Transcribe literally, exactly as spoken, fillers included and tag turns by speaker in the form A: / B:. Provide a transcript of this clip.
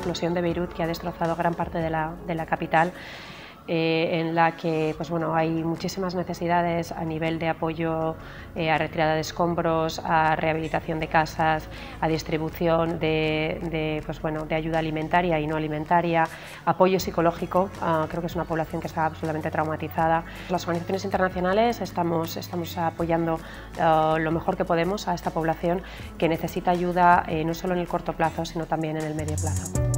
A: explosión de Beirut, que ha destrozado gran parte de la, de la capital, eh, en la que pues, bueno, hay muchísimas necesidades a nivel de apoyo eh, a retirada de escombros, a rehabilitación de casas, a distribución de, de, pues, bueno, de ayuda alimentaria y no alimentaria, apoyo psicológico. Uh, creo que es una población que está absolutamente traumatizada. Las organizaciones internacionales estamos, estamos apoyando uh, lo mejor que podemos a esta población que necesita ayuda eh, no solo en el corto plazo, sino también en el medio plazo.